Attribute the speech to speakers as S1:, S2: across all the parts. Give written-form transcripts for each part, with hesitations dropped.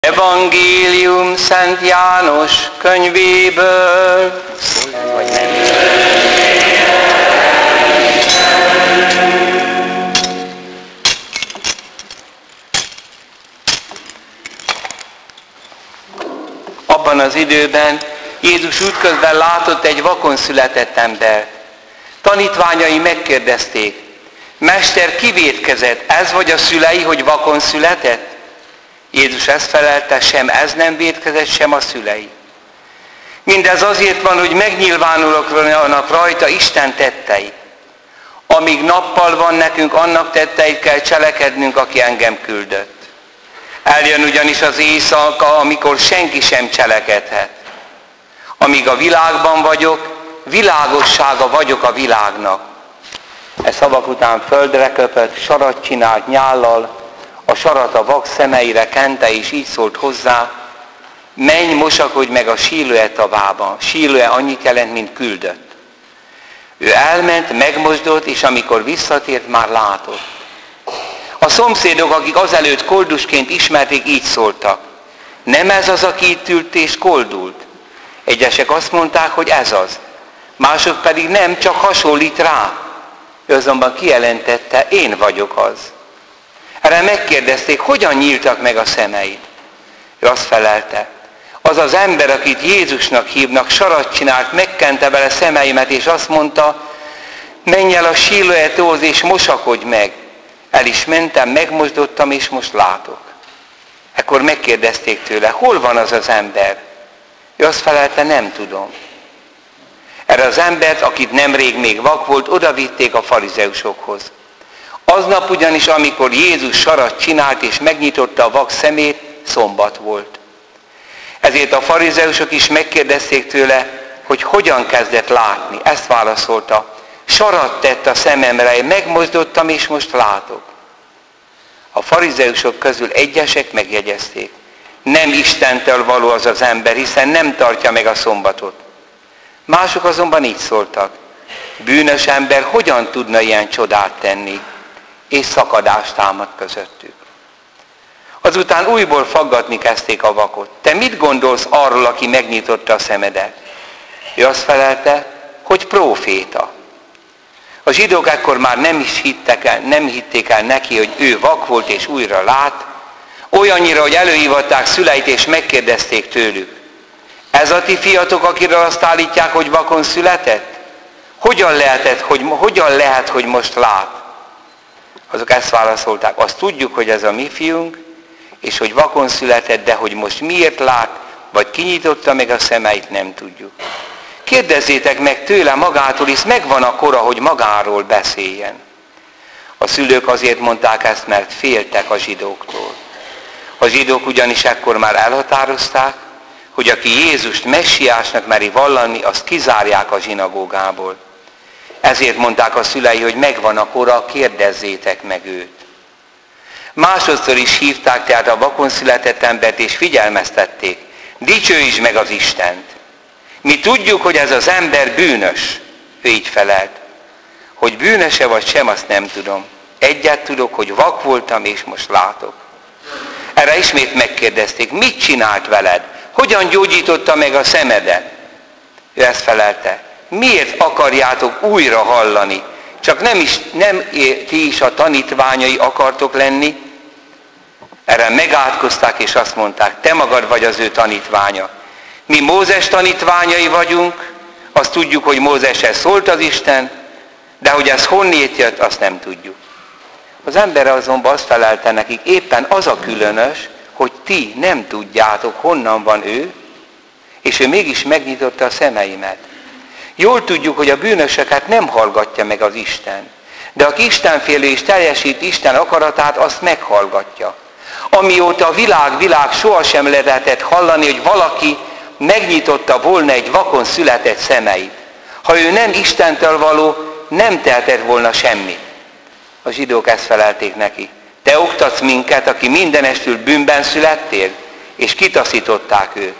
S1: Evangélium Szent János könyvéből. Vagy nem. Abban az időben Jézus útközben látott egy vakon született embert. Tanítványai megkérdezték: Mester, ki vétkezett, ez vagy a szülei, hogy vakon született? Jézus ezt felelte: sem ez nem vétkezett, sem a szülei. Mindez azért van, hogy megnyilvánulnak rajta Isten tettei. Amíg nappal van nekünk, annak tetteit kell cselekednünk, aki engem küldött. Eljön ugyanis az éjszaka, amikor senki sem cselekedhet. Amíg a világban vagyok, világossága vagyok a világnak. E szavak után földre köpött, sarat csinált nyállal, a sarat a vak szemeire kente, és így szólt hozzá: menj, mosakodj meg a Síloé tavában. Síloé annyit jelent, mint küldött. Ő elment, megmosdott, és amikor visszatért, már látott. A szomszédok, akik azelőtt koldusként ismerték, így szóltak: nem ez az, aki itt ült és koldult? Egyesek azt mondták, hogy ez az. Mások pedig nem, csak hasonlít rá. Ő azonban kijelentette: én vagyok az. Erre megkérdezték: hogyan nyíltak meg a szemeid? Ő azt felelte: az az ember, akit Jézusnak hívnak, sarat csinált, megkente vele szemeimet, és azt mondta: menj el a Síloé tóhoz, és mosakodj meg. El is mentem, megmosdottam, és most látok. Ekkor megkérdezték tőle: hol van az az ember? Ő azt felelte: nem tudom. Erre az embert, akit nemrég még vak volt, odavitték a farizeusokhoz. Aznap ugyanis, amikor Jézus sarat csinált és megnyitotta a vak szemét, szombat volt. Ezért a farizeusok is megkérdezték tőle, hogy hogyan kezdett látni. Ezt válaszolta: sarat tett a szememre, megmozdottam, és most látok. A farizeusok közül egyesek megjegyezték: nem Istentől való az az ember, hiszen nem tartja meg a szombatot. Mások azonban így szóltak: bűnös ember hogyan tudna ilyen csodát tenni? És szakadást támad közöttük. Azután újból faggatni kezdték a vakot: te mit gondolsz arról, aki megnyitotta a szemedet? Ő azt felelte, hogy próféta. A zsidók ekkor már nem hitték el neki, hogy ő vak volt és újra lát, olyannyira, hogy előhívatták szüleit és megkérdezték tőlük: ez a ti fiatok, akiről azt állítják, hogy vakon született? Hogyan lehet, hogy most lát? Azok ezt válaszolták: azt tudjuk, hogy ez a mi fiunk, és hogy vakon született, de hogy most miért lát, vagy kinyitotta meg a szemeit, nem tudjuk. Kérdezzétek meg tőle magától, hisz megvan a kora, hogy magáról beszéljen. A szülők azért mondták ezt, mert féltek a zsidóktól. A zsidók ugyanis ekkor már elhatározták, hogy aki Jézust messiásnak meri vallani, azt kizárják a zsinagógából. Ezért mondták a szülei, hogy megvan a kora, kérdezzétek meg őt. Másodszor is hívták tehát a vakon született embert, és figyelmeztették: dicsőítsd meg az Istent. Mi tudjuk, hogy ez az ember bűnös. Ő így felelt: hogy bűnöse vagy sem, azt nem tudom. Egyet tudok, hogy vak voltam, és most látok. Erre ismét megkérdezték: mit csinált veled? Hogyan gyógyította meg a szemedet? Ő ezt felelte: miért akarjátok újra hallani? Csak nem ti is a tanítványai akartok lenni? Erre megátkozták, és azt mondták: te magad vagy az ő tanítványa. Mi Mózes tanítványai vagyunk, azt tudjuk, hogy Mózeshez szólt az Isten, de hogy ez honnét jött, azt nem tudjuk. Az ember azonban azt felelte nekik: éppen az a különös, hogy ti nem tudjátok, honnan van ő, és ő mégis megnyitotta a szemeimet. Jól tudjuk, hogy a bűnösöket nem hallgatja meg az Isten, de aki istenfélő és teljesít Isten akaratát, azt meghallgatja. Amióta a világ sohasem lehetett hallani, hogy valaki megnyitotta volna egy vakon született szemeit. Ha ő nem Istentől való, nem tehetett volna semmit. A zsidók ezt felelték neki: te oktatsz minket, aki mindenestül bűnben születtél, és kitaszították őt.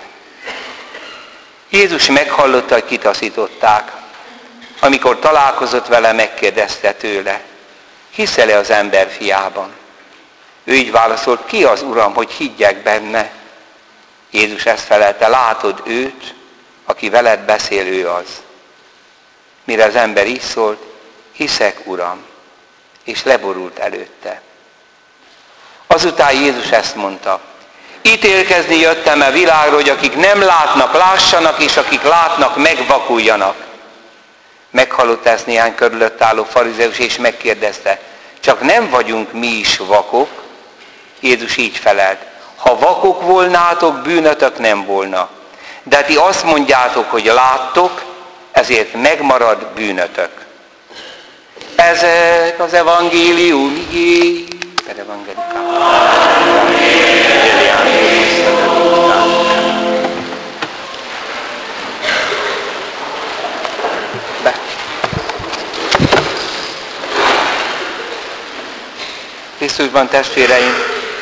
S1: Jézus meghallotta, hogy kitaszították. Amikor találkozott vele, megkérdezte tőle: hiszel-e az ember fiában? Ő így válaszolt: ki az Uram, hogy higgyek benne? Jézus ezt felelte, látod őt, aki veled beszél, ő az. Mire az ember így szólt, hiszek, Uram, és leborult előtte. Azután Jézus ezt mondta, ítélkezni jöttem a világra, hogy akik nem látnak, lássanak, és akik látnak, megvakuljanak. Meghallott ezt néhány körülött álló farizeus, és megkérdezte, csak nem vagyunk mi is vakok? Jézus így felelt, ha vakok volnátok, bűnötök nem volna. De ti azt mondjátok, hogy láttok, ezért megmarad bűnötök. Ezek az evangélium igéi. Per evangelicam. Be. Krisztusban, testvéreim,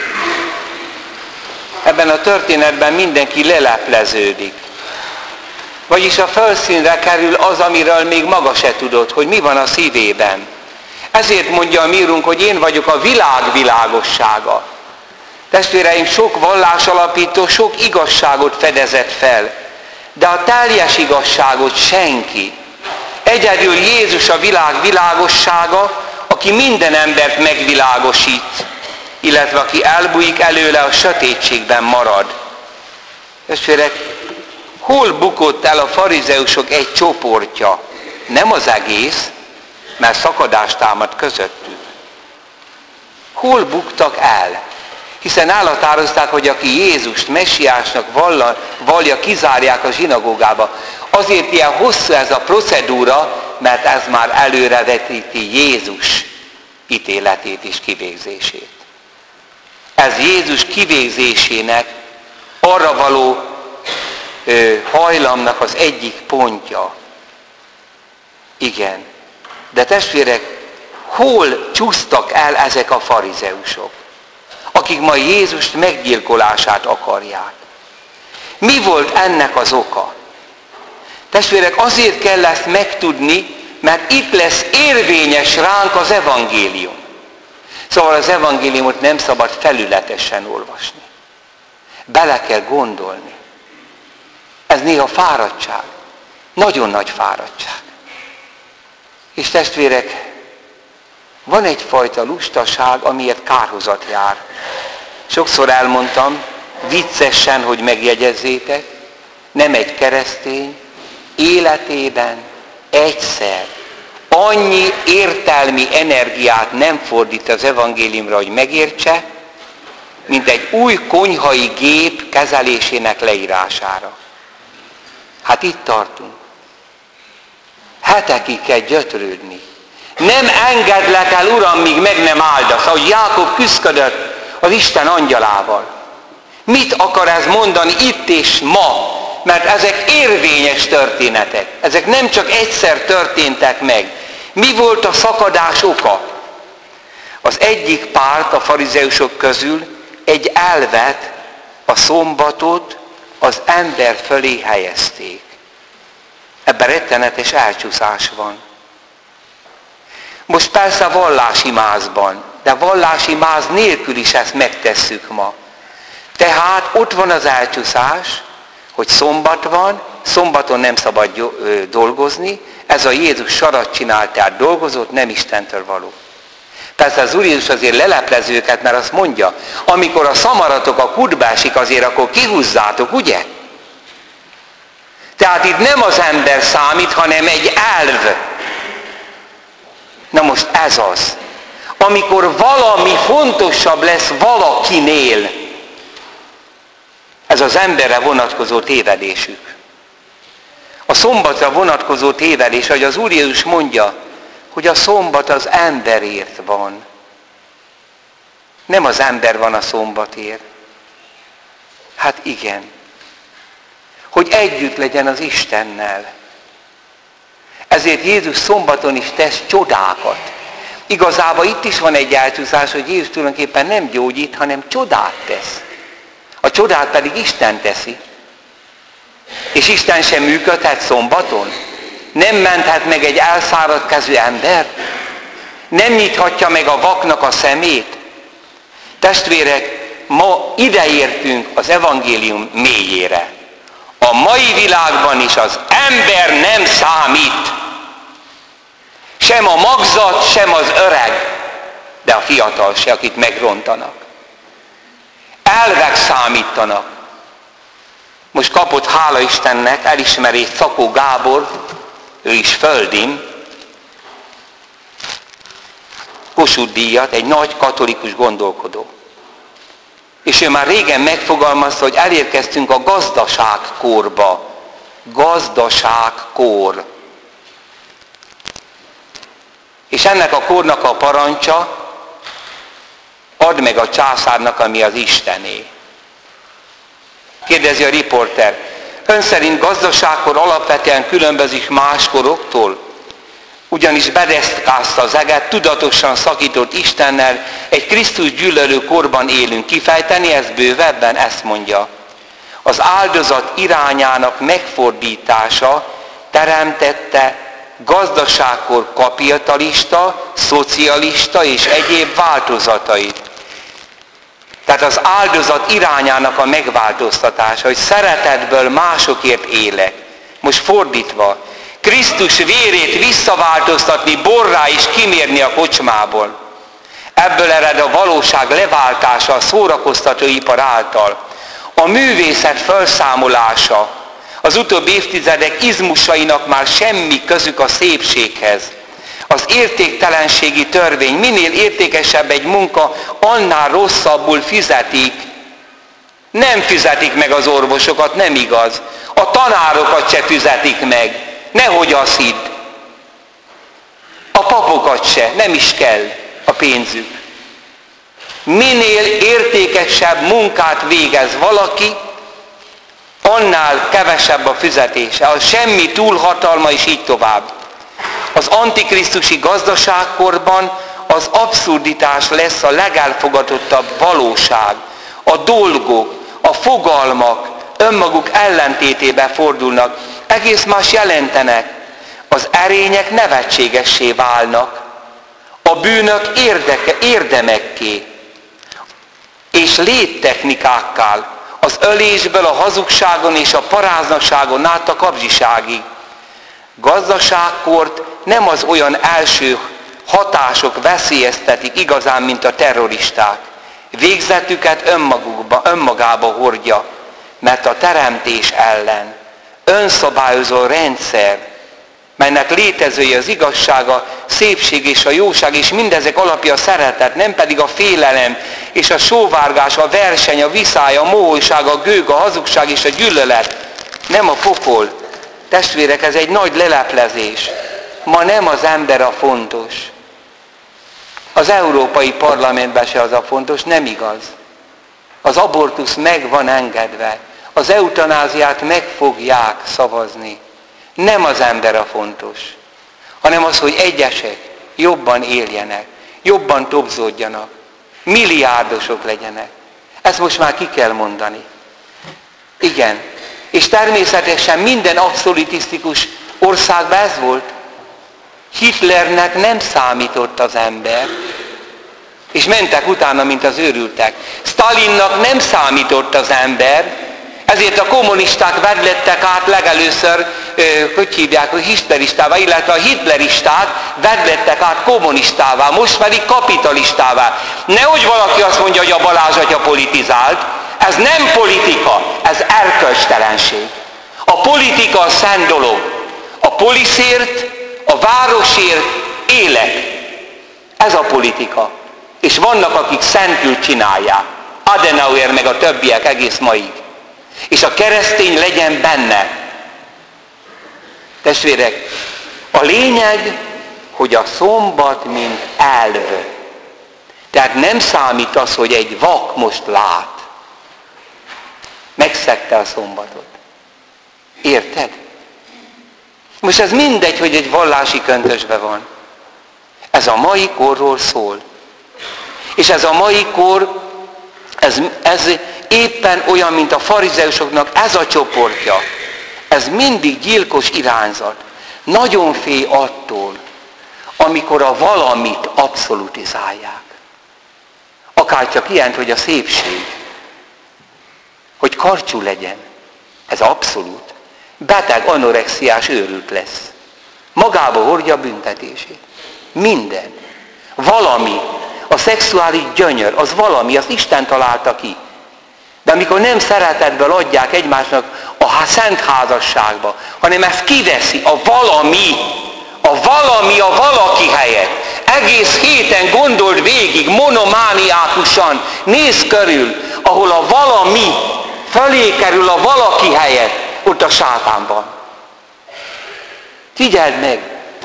S1: ebben a történetben mindenki lelepleződik. Vagyis a felszínre kerül az, amiről még maga se tudott, hogy mi van a szívében. Ezért mondja a mi Urunk, hogy én vagyok a világ világossága. Testvéreim, sok vallásalapító, sok igazságot fedezett fel, de a teljes igazságot senki. Egyedül Jézus a világ világossága, aki minden embert megvilágosít, illetve aki elbújik előle, a sötétségben marad. Testvérek, hol bukott el a farizeusok egy csoportja? Nem az egész, mert szakadás támad közöttük. Hol buktak el? Hiszen elhatározták, hogy aki Jézust messiásnak vallja, kizárják a zsinagógába. Azért ilyen hosszú ez a procedúra, mert ez már előrevetíti Jézus ítéletét és kivégzését. Ez Jézus kivégzésének, arra való hajlamnak az egyik pontja. Igen. De testvérek, hol csúsztak el ezek a farizeusok, akik ma Jézust meggyilkolását akarják? Mi volt ennek az oka? Testvérek, azért kell ezt megtudni, mert itt lesz érvényes ránk az evangélium. Szóval az evangéliumot nem szabad felületesen olvasni. Bele kell gondolni. Ez néha fáradtság. Nagyon nagy fáradtság. És testvérek, van egyfajta lustaság, amiért kárhozat jár. Sokszor elmondtam, viccesen, hogy megjegyezzétek, nem egy keresztény életében egyszer annyi értelmi energiát nem fordít az evangéliumra, hogy megértse, mint egy új konyhai gép kezelésének leírására. Hát itt tartunk. Hetekig kell gyötrődni. Nem engedlek el, Uram, míg meg nem áldasz, ahogy Jákob küszködött az Isten angyalával. Mit akar ez mondani itt és ma? Mert ezek érvényes történetek. Ezek nem csak egyszer történtek meg. Mi volt a szakadás oka? Az egyik párt a farizeusok közül egy elvet, a szombatot az ember fölé helyezték. Ebben rettenetes elcsúszás van. Most persze vallási mázban, de vallási máz nélkül is ezt megtesszük ma. Tehát ott van az elcsúszás, hogy szombat van, szombaton nem szabad dolgozni, ez a Jézus sarat csinált, tehát dolgozott, nem Istentől való. Persze az Úr Jézus azért leleplez őket, mert azt mondja, amikor a szamaratok a kútba esik, azért akkor kihúzzátok, ugye? Tehát itt nem az ember számít, hanem egy elv. Na most ez az. Amikor valami fontosabb lesz valakinél, ez az emberre vonatkozó tévedésük. A szombatra vonatkozó tévedés, hogy az Úr Jézus mondja, hogy a szombat az emberért van. Nem az ember van a szombatért. Hát igen. Hogy együtt legyen az Istennel. Ezért Jézus szombaton is tesz csodákat. Igazából itt is van egy elcsúszás, hogy Jézus tulajdonképpen nem gyógyít, hanem csodát tesz. A csodát pedig Isten teszi. És Isten sem működhet szombaton. Nem menthet meg egy elszáradt kezű ember. Nem nyithatja meg a vaknak a szemét. Testvérek, ma ideértünk az evangélium mélyére. A mai világban is az ember nem számít. Sem a magzat, sem az öreg, de a fiatal se, akit megrontanak. Elvek számítanak. Most kapott, hála Istennek, elismerést Szakó Gábor, ő is földim, Kossuth-díjat, egy nagy katolikus gondolkodó. És ő már régen megfogalmazta, hogy elérkeztünk a gazdaságkorba. Gazdaságkor. És ennek a kornak a parancsa, add meg a császárnak, ami az Istené. Kérdezi a riporter, ön szerint gazdaságkor alapvetően különbözik más koroktól? Ugyanis bedeszkázta az eget, tudatosan szakított Istennel, egy Krisztus gyűlölő korban élünk. Kifejteni ezt bővebben? Ezt mondja. Az áldozat irányának megfordítása teremtette gazdaságkor kapitalista, szocialista és egyéb változatait. Tehát az áldozat irányának a megváltoztatása, hogy szeretetből másokért élek. Most fordítva, Krisztus vérét visszaváltoztatni borrá és kimérni a kocsmából. Ebből ered a valóság leváltása a szórakoztatóipar által. A művészet felszámolása. Az utóbbi évtizedek izmusainak már semmi közük a szépséghez. Az értéktelenségi törvény, minél értékesebb egy munka, annál rosszabbul fizetik. Nem fizetik meg az orvosokat, nem igaz. A tanárokat se fizetik meg. Nehogy azt hidd. A papokat se, nem is kell a pénzük. Minél értékesebb munkát végez valaki, annál kevesebb a fizetése. A semmi túlhatalma, és így tovább. Az antikrisztusi gazdaságkorban az abszurditás lesz a legelfogadottabb valóság. A dolgok, a fogalmak önmaguk ellentétébe fordulnak. Egész más jelentenek. Az erények nevetségessé válnak. A bűnök érdemekké. És léttechnikákkal. Az ölésből a hazugságon és a paráznaságon át a kapzsiságig. Gazdaságkort nem az olyan első hatások veszélyeztetik igazán, mint a terroristák. Végzetüket önmagába hordja, mert a teremtés ellen. Önszabályozó rendszer, melynek létezője az igazság, a szépség és a jóság, és mindezek alapja a szeretet, nem pedig a félelem, és a sóvárgás, a verseny, a viszály, a mohóság, a gőg, a hazugság és a gyűlölet. Nem a pokol. Testvérek, ez egy nagy leleplezés. Ma nem az ember a fontos. Az Európai Parlamentben se az a fontos, nem igaz. Az abortusz meg van engedve. Az eutanáziát meg fogják szavazni. Nem az ember a fontos, hanem az, hogy egyesek jobban éljenek, jobban tobzódjanak, milliárdosok legyenek. Ezt most már ki kell mondani. Igen. És természetesen minden abszolutisztikus országban ez volt. Hitlernek nem számított az ember, és mentek utána, mint az őrültek. Stalinnak nem számított az ember, ezért a kommunisták vedlettek át legelőször, hogy hívják, hitleristává, illetve a hitleristák vedlettek át kommunistává, most pedig kapitalistává. Nehogy valaki azt mondja, hogy a Balázs atya politizált. Ez nem politika, ez erkölcstelenség. A politika a szent dolog. A poliszért, a városért élek. Ez a politika. És vannak, akik szentül csinálják. Adenauer meg a többiek egész maig. És a keresztény legyen benne. Testvérek, a lényeg, hogy a szombat mint elv. Tehát nem számít az, hogy egy vak most lát. Megszegte a szombatot. Érted? Most ez mindegy, hogy egy vallási köntösben van. Ez a mai korról szól. És ez a mai kor, ez éppen olyan, mint a farizeusoknak ez a csoportja. Ez mindig gyilkos irányzat. Nagyon fél attól, amikor a valamit abszolutizálják. Akár csak ilyen, hogy a szépség. hogy karcsú legyen. Ez abszolút. Beteg, anorexiás őrült lesz. Magába hordja a büntetését. Minden. Valami. A szexuális gyönyör, az valami, az Isten találta ki. De amikor nem szeretetből adják egymásnak a szent házasságba, hanem ezt kiveszi a valami a valaki helyett. Egész héten gondold végig, monomániákusan, nézz körül, ahol a valami fölé kerül a valaki helyett, ott a sátánban. Figyeld meg!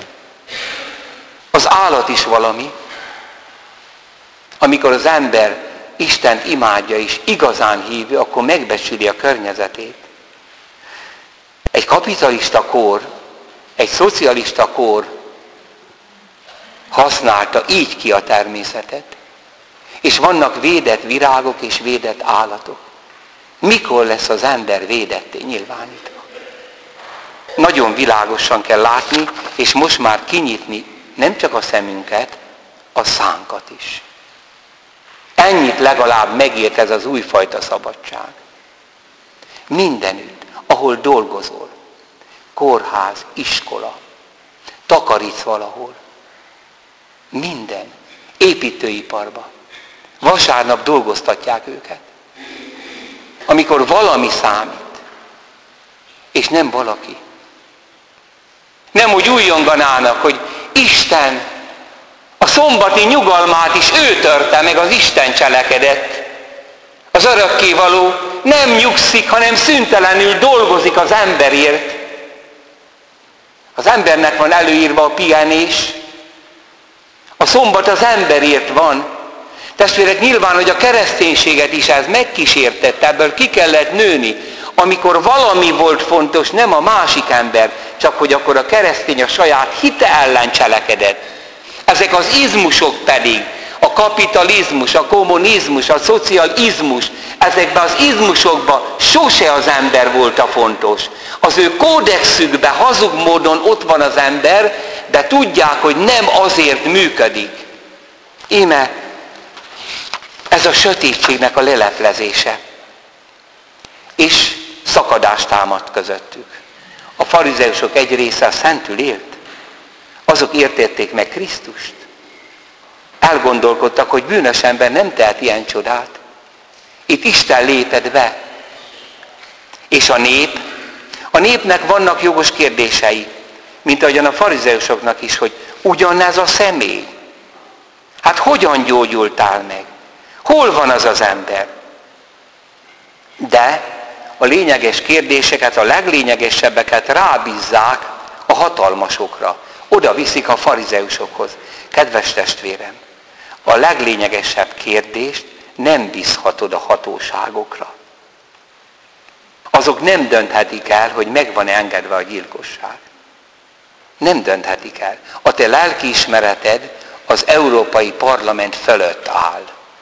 S1: Az állat is valami. Amikor az ember Istent imádja és igazán hívő, akkor megbecsüli a környezetét. Egy kapitalista kor, egy szocialista kor használta így ki a természetet. És vannak védett virágok és védett állatok. Mikor lesz az ember védetté nyilvánítva? Nagyon világosan kell látni, és most már kinyitni nem csak a szemünket, a szánkat is. Ennyit legalább megért ez az újfajta szabadság. Mindenütt, ahol dolgozol, kórház, iskola, takarítsz valahol, minden, építőiparba, vasárnap dolgoztatják őket. Amikor valami számít, és nem valaki. Nem úgy újjonganának, hogy Isten a szombati nyugalmát is ő törte meg, az Isten cselekedett. Az örökkévaló nem nyugszik, hanem szüntelenül dolgozik az emberért. Az embernek van előírva a pihenés, a szombat az emberért van. Testvérek, nyilván, hogy a kereszténységet is ez megkísértette, ebből ki kellett nőni, amikor valami volt fontos, nem a másik ember, csak hogy akkor a keresztény a saját hite ellen cselekedett. Ezek az izmusok pedig, a kapitalizmus, a kommunizmus, a szocializmus, ezekben az izmusokban sose az ember volt a fontos. Az ő kódexükben hazug módon ott van az ember, de tudják, hogy nem azért működik. Íme, ez a sötétségnek a leleplezése. És szakadást támadt közöttük. A farizeusok egy része szentül élt. Azok értették meg Krisztust. Elgondolkodtak, hogy bűnös ember nem tehet ilyen csodát. Itt Isten lépett be. És a népnek vannak jogos kérdései, mint ahogyan a farizeusoknak is, hogy ugyanez a személy. Hát hogyan gyógyultál meg? Hol van az az ember? De a lényeges kérdéseket, a leglényegesebbeket rábízzák a hatalmasokra. Oda viszik a farizeusokhoz. Kedves testvérem, a leglényegesebb kérdést nem bízhatod a hatóságokra. Azok nem dönthetik el, hogy meg van-e engedve a gyilkosság. Nem dönthetik el. A te lelkiismereted az Európai Parlament fölött áll.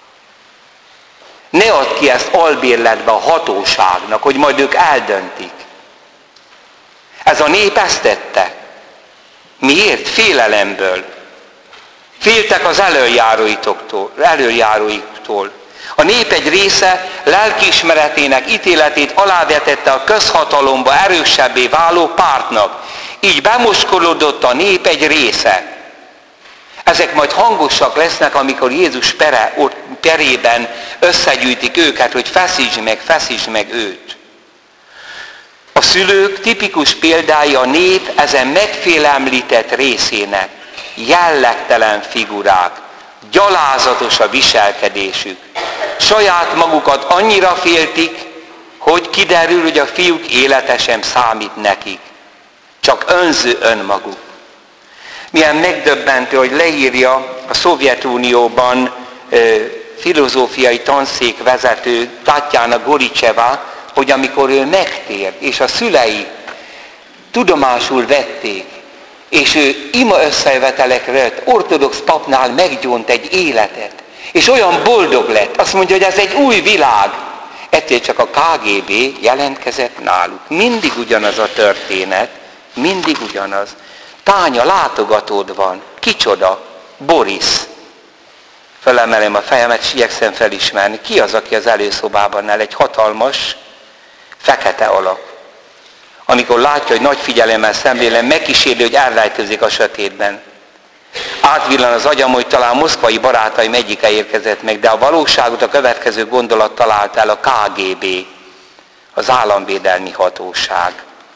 S1: Ne add ki ezt albérletbe a hatóságnak, hogy majd ők eldöntik. Ez a nép ezt tette. Miért? Félelemből. Féltek az elöljáróiktól. A nép egy része lelkiismeretének ítéletét alávetette a közhatalomba erősebbé váló pártnak. Így bemoskolódott a nép egy része. Ezek majd hangosak lesznek, amikor Jézus perében összegyűjtik őket, hogy feszítsd meg őt. A szülők tipikus példái a nép ezen megfélemlített részének. Jellegtelen figurák, gyalázatos a viselkedésük. Saját magukat annyira féltik, hogy kiderül, hogy a fiúk élete sem számít nekik. Csak önző önmaguk. Milyen megdöbbentő, hogy leírja a Szovjetunióban filozófiai tanszékvezető Tatjana Goricseva, hogy amikor ő megtért, és a szülei tudomásul vették, és ő ima összejövetelekre ortodox papnál meggyónt egy életet, és olyan boldog lett, azt mondja, hogy ez egy új világ. Ettől csak a KGB jelentkezett náluk. Mindig ugyanaz a történet, mindig ugyanaz. Tánya, látogatód van. Kicsoda? Boris. Felemelem a fejemet, és igyekszem felismerni. Ki az, aki az előszobában áll? Egy hatalmas, fekete alak. Amikor látja, hogy nagy figyelemmel szemlélem, megkísérli, hogy elrejtőzik a sötétben. Átvillan az agyam, hogy talán moszkvai barátaim egyike érkezett meg, de a valóságot a következő gondolat talált el: a KGB, az Államvédelmi Hatóság.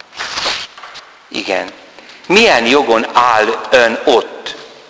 S1: Igen. Milyen jogon áll ön ott?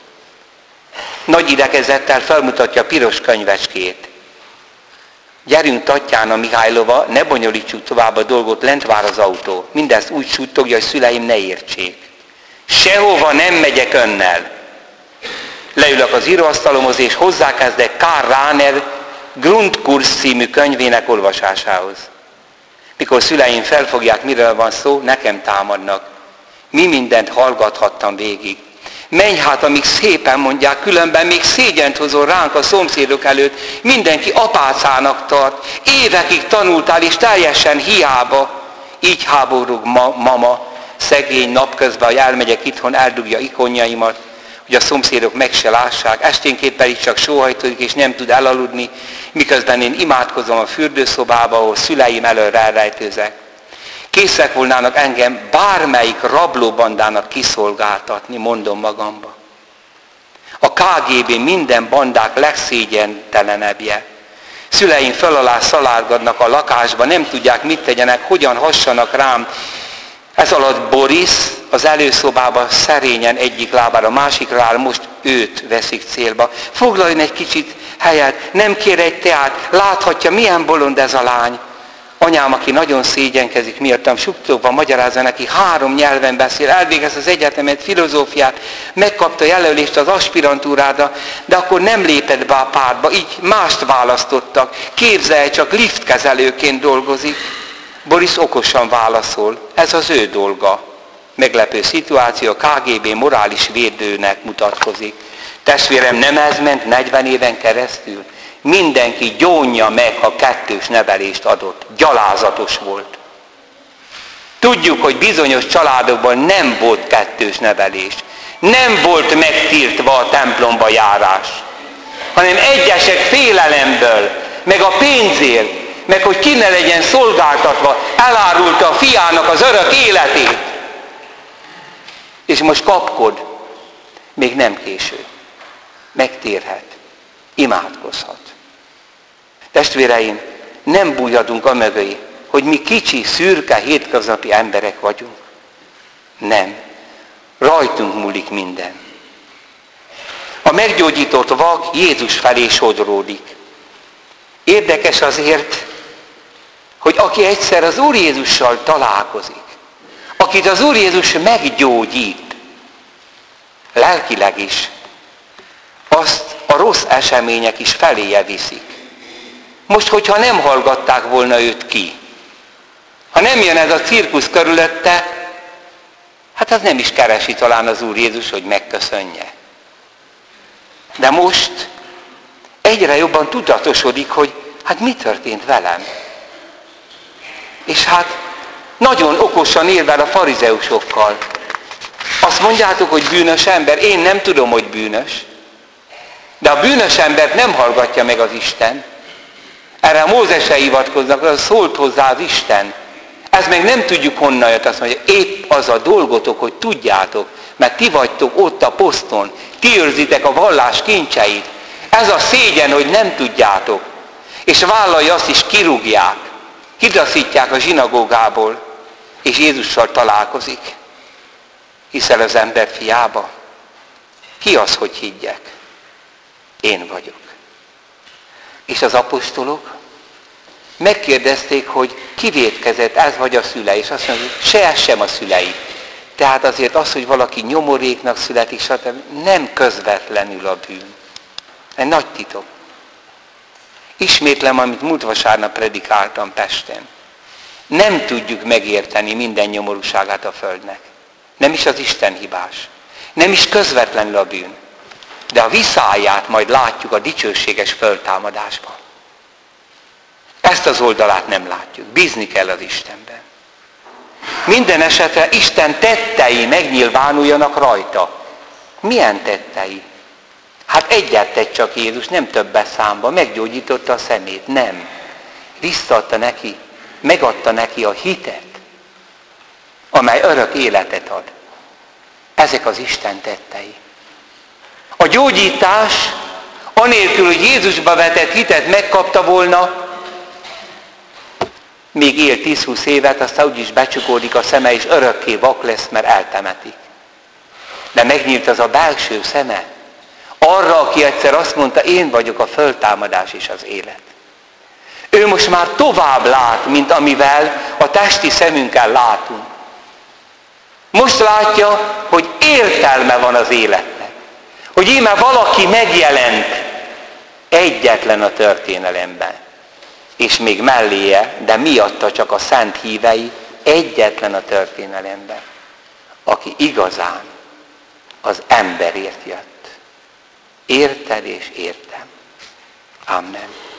S1: Nagy idegezettel felmutatja a piros könyvecskét. Gyerünk, Tatjana Mihálylova, ne bonyolítsuk tovább a dolgot, lent vár az autó. Mindezt úgy suttogja, hogy szüleim ne értsék. Sehova nem megyek önnel. Leülök az íróasztalomhoz, és hozzákezdek Karl Rahner Grundkurs című könyvének olvasásához. Mikor szüleim felfogják, miről van szó, nekem támadnak. Mi mindent hallgathattam végig. Menj hát, amíg szépen mondják, különben még szégyent hozol ránk a szomszédok előtt. Mindenki apácának tart. Évekig tanultál, és teljesen hiába. Így háborúg mama, szegény napközben, hogy elmegyek itthon, eldugja ikonjaimat, hogy a szomszédok meg se lássák. Esténként pedig csak sóhajtódik, és nem tud elaludni, miközben én imádkozom a fürdőszobába, ahol szüleim elől elrejtőzek. Készek volnának engem bármelyik rablóbandának kiszolgáltatni, mondom magamba. A KGB minden bandák legszégyentelenebbje. Szüleim föl alá szalárgadnak a lakásba, nem tudják, mit tegyenek, hogyan hassanak rám. Ez alatt Boris az előszobába szerényen egyik lábára, másikra áll, most őt veszik célba. Foglaljon egy kicsit helyet, nem kér egy teát, láthatja, milyen bolond ez a lány. Anyám, aki nagyon szégyenkezik miattam, suttogva magyarázza neki, 3 nyelven beszél, elvégez az egyetemet, filozófiát, megkapta jelölést az aspirantúrára, de akkor nem lépett be a pártba, így mást választottak. Képzelj csak, liftkezelőként dolgozik. Boris okosan válaszol, ez az ő dolga. Meglepő szituáció, a KGB morális védőnek mutatkozik. Testvérem, nem ez ment 40 éven keresztül? Mindenki gyónja meg, ha 2-s nevelést adott. Gyalázatos volt. Tudjuk, hogy bizonyos családokban nem volt 2-s nevelés. Nem volt megtiltva a templomba járás. Hanem egyesek félelemből, meg a pénzért, meg hogy ki ne legyen szolgáltatva, elárulta a fiának az örök életét. És most kapkod. Még nem késő. Megtérhet. Imádkozhat. Testvéreim, nem bújhatunk amögé, hogy mi kicsi, szürke, hétköznapi emberek vagyunk. Nem. Rajtunk múlik minden. A meggyógyított vak Jézus felé sodródik. Érdekes azért, hogy aki egyszer az Úr Jézussal találkozik, akit az Úr Jézus meggyógyít, lelkileg is, azt a rossz események is feléje viszik. Most, hogyha nem hallgatták volna őt ki, ha nem jön ez a cirkusz körülötte, hát az nem is keresi talán az Úr Jézus, hogy megköszönje. De most egyre jobban tudatosodik, hogy hát mi történt velem. És hát nagyon okosan érvel a farizeusokkal. Azt mondjátok, hogy bűnös ember, én nem tudom, hogy bűnös. De a bűnös embert nem hallgatja meg az Isten. Erre a Mózesre hivatkoznak, az szólt hozzá az Isten. Ez meg nem tudjuk honnan jött, azt mondja, épp az a dolgotok, hogy tudjátok, mert ti vagytok ott a poszton, ti őrzitek a vallás kincseit. Ez a szégyen, hogy nem tudjátok. És vállalja, azt is kirúgják, kidaszítják a zsinagógából, és Jézussal találkozik. Hiszel az ember fiába? Ki az, hogy higgyek? Én vagyok. És az apostolok megkérdezték, hogy ki vétkezett, ez vagy a szülei, és azt mondja, hogy se ez sem a szülei. Tehát azért az, hogy valaki nyomoréknak születik, stb. Nem közvetlenül a bűn. Egy nagy titok. Ismétlem, amit múlt vasárnap predikáltam Pesten. Nem tudjuk megérteni minden nyomorúságát a Földnek. Nem is az Isten hibás. Nem is közvetlenül a bűn. De a viszályát majd látjuk a dicsőséges föltámadásban. Ezt az oldalát nem látjuk. Bízni kell az Istenben. Minden esetre Isten tettei megnyilvánuljanak rajta. Milyen tettei? Hát egyet tett csak Jézus, nem többes számba, meggyógyította a szemét, nem. Visszaadta neki, megadta neki a hitet, amely örök életet ad. Ezek az Isten tettei. A gyógyítás, anélkül, hogy Jézusba vetett hitet megkapta volna, még él 10-20 évet, aztán úgyis becsukódik a szeme, és örökké vak lesz, mert eltemetik. De megnyílt az a belső szeme, arra, aki egyszer azt mondta, én vagyok a föltámadás és az élet. Ő most már tovább lát, mint amivel a testi szemünkkel látunk. Most látja, hogy értelme van az életnek. Hogy íme valaki megjelent egyetlen a történelemben. És még melléje, de miatta csak a szent hívei, egyetlen a történelemben, aki igazán az emberért jött. Érted és értem. Amen.